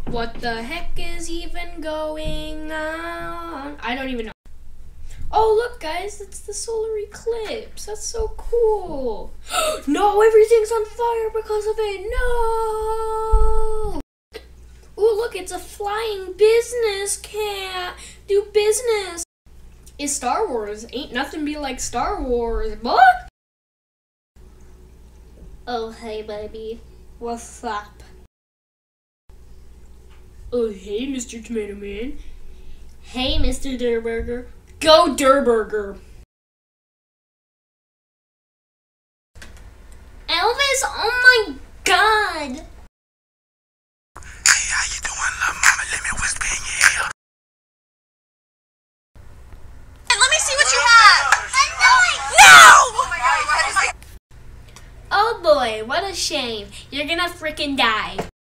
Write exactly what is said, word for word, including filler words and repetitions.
What the heck is even going on? I don't even know. Oh, look, guys, it's the solar eclipse. That's so cool. No, everything's on fire because of it. No. Oh, look, it's a flying business cat. Do business. It's Star Wars. Ain't nothing be like Star Wars. What? Oh, hey, baby. What's up? Oh, hey, Mister Tomato Man. Hey, Mister Durburger. Go Durburger. Elvis, oh my God. Hey, how you doing, little mama? Let me whisper in your ear. And let me see what you have. No! Oh boy, what a shame. You're gonna frickin' die.